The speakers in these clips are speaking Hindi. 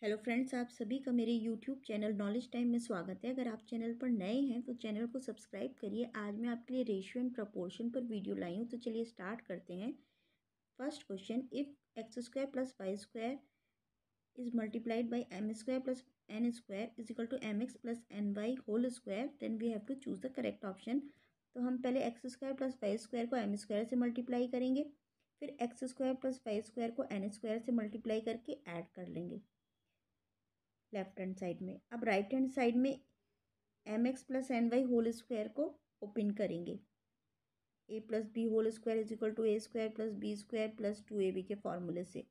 हेलो फ्रेंड्स, आप सभी का मेरे यूट्यूब चैनल नॉलेज टाइम में स्वागत है। अगर आप चैनल पर नए हैं तो चैनल को सब्सक्राइब करिए। आज मैं आपके लिए रेशियो एंड प्रपोर्शन पर वीडियो लाई हूँ, तो चलिए स्टार्ट करते हैं। First question, if x square plus y square is multiplied by m square plus n square is equal to m x plus n y whole square, then we have to choose the correct option. तो हम पहले x square plus y square को एम स्क्वायर से मल्टीप्लाई करेंगे, फिर x square plus y square को एन स्क्वायर से मल्टीप्लाई करके ऐड कर लेंगे लेफ्ट हैंड साइड में। अब राइट हैंड साइड में m x plus n y whole square को ओपन करेंगे। A plus b whole square is equal to a square plus b square plus 2ab के फॉर्मूले से।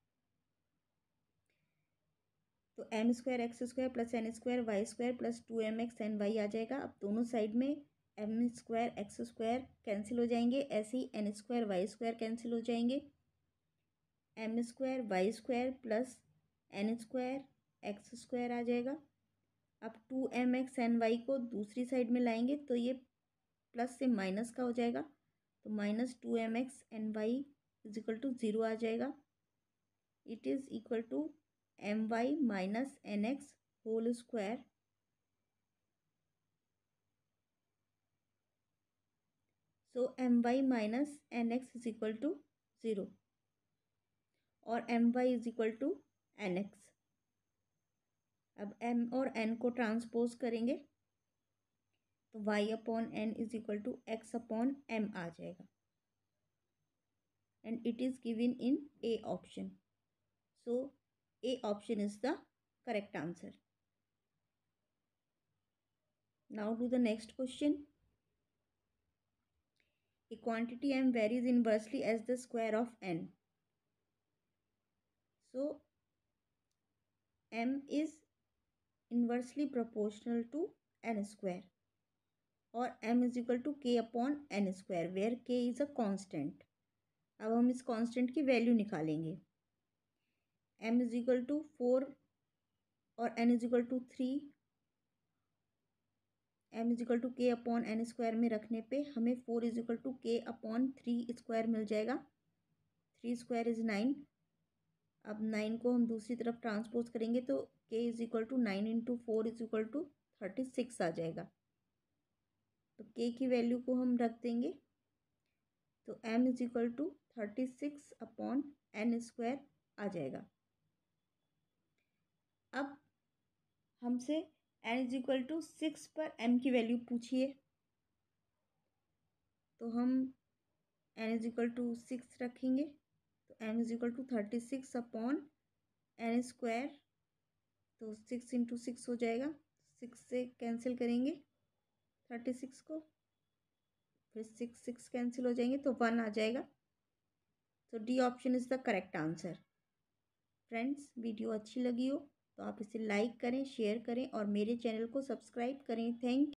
तो m square x square plus n square y square plus 2mx n y आ जाएगा। अब दोनों साइड में m square x square cancel हो जाएंगे, ऐसे ही n square y square cancel हो जाएंगे। M square y square plus n square x square आ जाएगा। अब 2mx एन वाई को दूसरी साइड में लाएंगे तो ये प्लस से माइनस का हो जाएगा, तो minus 2mx n y is equal to 0 आ जाएगा। It is equal to m y minus n x whole square. So m y minus n x is equal to 0 और m y is equal to n x. अब m और n को ट्रांसपोज करेंगे तो y upon n is equal to x upon m आ जाएगा, and it is given in A option. So A option is the correct answer. Now do the next question. A quantity m varies inversely as the square of n. So m is inversely proportional to n square और m is equal to k upon n square where k is a constant। अब हम इस कांस्टेंट की वैल्यू निकालेंगे। m इज इक्वल टू 4 और n is equal to 3। m is equal to k upon n square में रखने पे हमें 4 is equal to k upon 3 square मिल जाएगा। 3 स्क्वायर इज 9। अब 9 को हम दूसरी तरफ ट्रांसपोज करेंगे तो k is equal to 9 into 4 is equal to 36 आ जाएगा। तो k की वैल्यू को हम रख देंगे तो m is equal to 36 upon n square आ जाएगा। अब हमसे n इज इक्वल टू 6 पर m की वैल्यू पूछिए, तो हम n इज इक्वल टू 6 रखेंगे तो m is equal to 36 upon n square. तो 6 इंटू 6 हो जाएगा, 6 से कैंसिल करेंगे 36 को, फिर 6 कैंसिल हो जाएंगे तो 1 आ जाएगा। तो D option is the correct answer. Friends, video अच्छी लगी हो तो आप इसे लाइक करें, शेयर करें और मेरे चैनल को सब्सक्राइब करें। थैंक